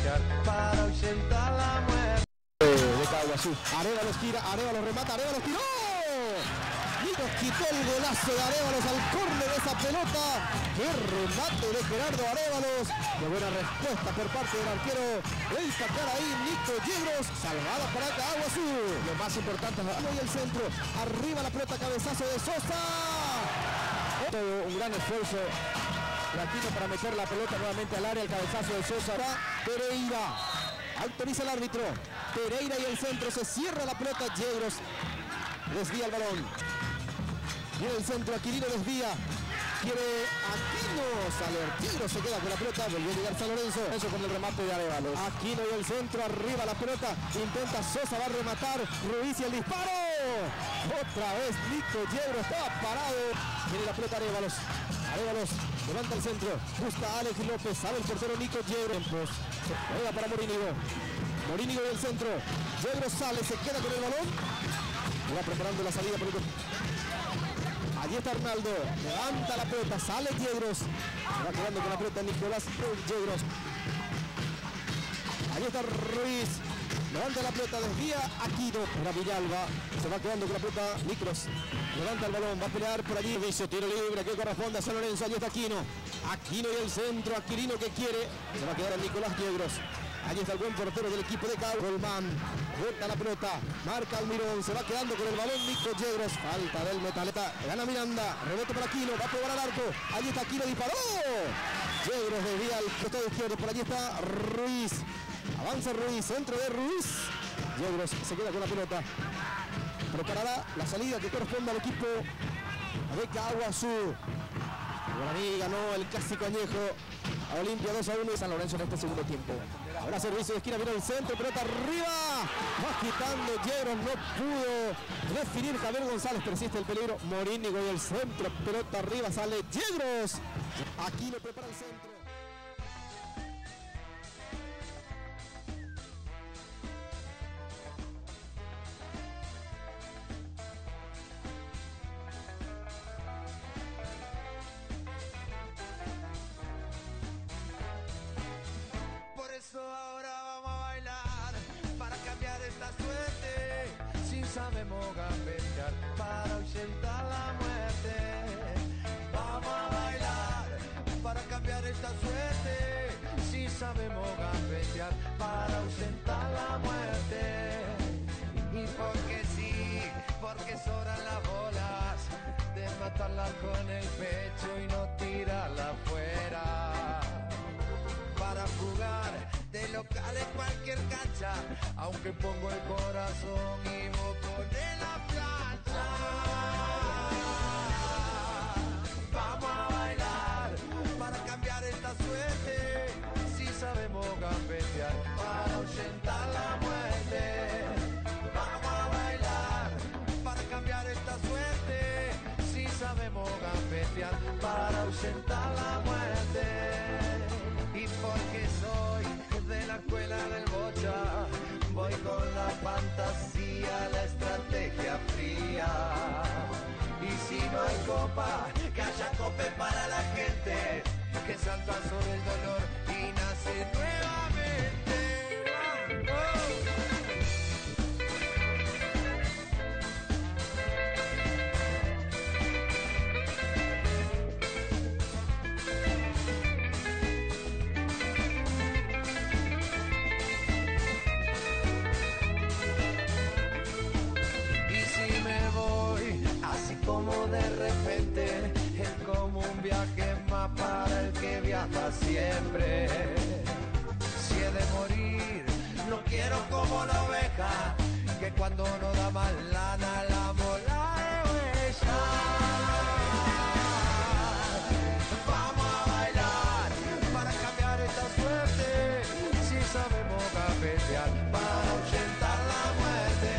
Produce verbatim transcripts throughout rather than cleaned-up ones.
gambetear para ahuyentar la muerte. De Caguazú. Arévalos tira, Arévalos remata, Arévalos tiró. Y nos quitó el golazo de Arévalos al córner de esa pelota. ¡Qué remate de Gerardo Arévalos! ¡Qué buena respuesta por parte del arquero! El sacar ahí Nico Yegros. Salvada para Caguazú. Lo más importante es y el centro. Arriba la pelota, cabezazo de Sosa. Todo un gran esfuerzo de Aquino para meter la pelota nuevamente al área. El cabezazo de Sosa. Pereira. Autoriza el árbitro. Pereira y el centro. Se cierra la pelota. Yegros desvía el balón. Viene el centro. Aquilino desvía. Quiere Aquino. Sale Yegros. Se queda con la pelota. Volvió a llegar San Lorenzo. Eso con el remate de Arévalos. Aquino y el centro. Arriba la pelota. Intenta Sosa. Va a rematar. Ruiz y el disparo. Otra vez Nico Yegros. Estaba parado. Viene la pelota Arévalos. Arévalos levanta el centro. Busca a Alex López. Sale el portero Nico Yegros. Juega para Morínigo. Morínigo del centro. Yegros sale. Se queda con el balón. Va preparando la salida por el... Allí está Arnaldo. Levanta la pelota. Sale Yegros. Va quedando con la pelota Nicolás Yegros. Allí está Ruiz. Levanta la pelota. Desvía Aquino. Para Villalba. Se va quedando con la pelota Nicros. Levanta el balón. Va a pelear por allí. Vicio. Tiro libre. Que corresponde a San Lorenzo. Allí está Aquino. Aquino y el centro. Aquilino que quiere. Se va a quedar a Nicolás Yegros. Allí está el buen portero del equipo de Cabo. Colmán. Bota la pelota. Marca Almirón. Se va quedando con el balón Nico Yegros. Falta del metaleta. Gana Miranda. Rebote para Aquino. Va a probar al arco. Allí está Aquino. Disparó. Yegros desvía al costado izquierdo. Por allí está Ruiz. Avanza Ruiz. Centro de Ruiz. Yegros se queda con la pelota. Preparará la salida que corresponde al equipo de Caguazú. Guaraní ganó el clásico añejo a Olimpia dos a uno y San Lorenzo en este segundo tiempo. Habrá servicio de esquina, viene el centro, pelota arriba. Va quitando Yegros, no pudo definir Javier González, persiste el peligro. Morínigo y el centro, pelota arriba, sale Yegros. Aquí lo prepara el centro. Ahora vamos a bailar para cambiar esta suerte. Si sabemos gambetear para ahuyentar la muerte. Vamos a bailar para cambiar esta suerte. Si sabemos gambetear para ahuyentar la muerte. Y porque sí, porque sobran las bolas de matarla con el pecho y no tirarla afuera. Para jugar de local en cualquier cancha, aunque pongo el corazón y vos pones la plancha. Vamos a bailar para cambiar esta suerte. Si sabemos gambetear para ahuyentar la muerte. Vamos a bailar para cambiar esta suerte. Si sabemos gambetear para ahuyentar la muerte. Y porque soy de la escuela del bocha, voy con la fantasía, la estrategia fría. Y si no hay copa, que haya cope para la gente, que salta sobre el dolor y nace nuevamente. ¡Oh! De repente es como un viaje más para el que viaja siempre. Si he de morir, no quiero como la oveja, que cuando no da más lana la mola de huella. Vamos a bailar para cambiar esta suerte. Si sabemos gambetear para ahuyentar la muerte.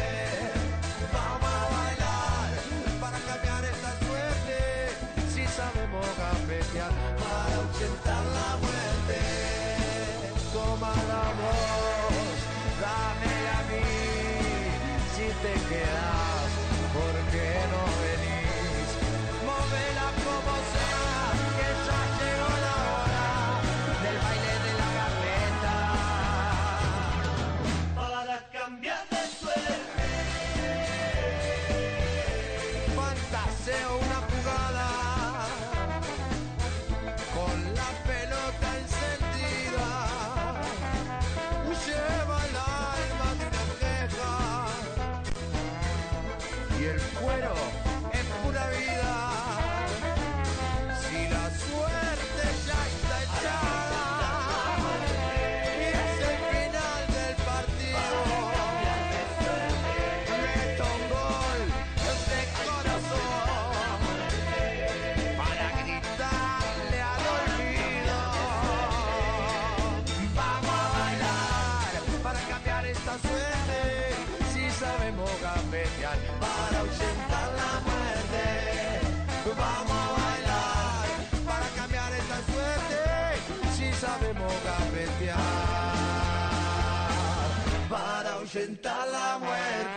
Sabemos gambetear para ahuyentar la muerte. Toma la voz, dámela a mí. Si te quedas, ¿por qué no venís? Móvela como sea, que ya llegó la hora del baile de la carleta. deseo una jugada con la pelota encendida. Lleva el alma de una queja y el cuero es pura vida. Si la suerte ya está echada y es el final del partido, meto un gol de corazón para gritarle al olvido. Vamos a bailar para cambiar esta suerte, si sabemos gambetear para ahuyentar la muerte. Vamos a bailar para cambiar esta suerte, si sabemos gambetear para ahuyentar la muerte.